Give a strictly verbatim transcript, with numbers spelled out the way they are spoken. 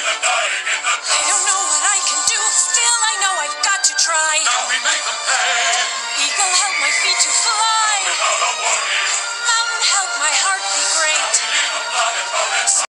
I don't know what I can do, still I know I've got to try. Now we make them pay. Eagle, help my feet to fly. Without a warning. Mountain, help my heart be great. We leave them blood and bones.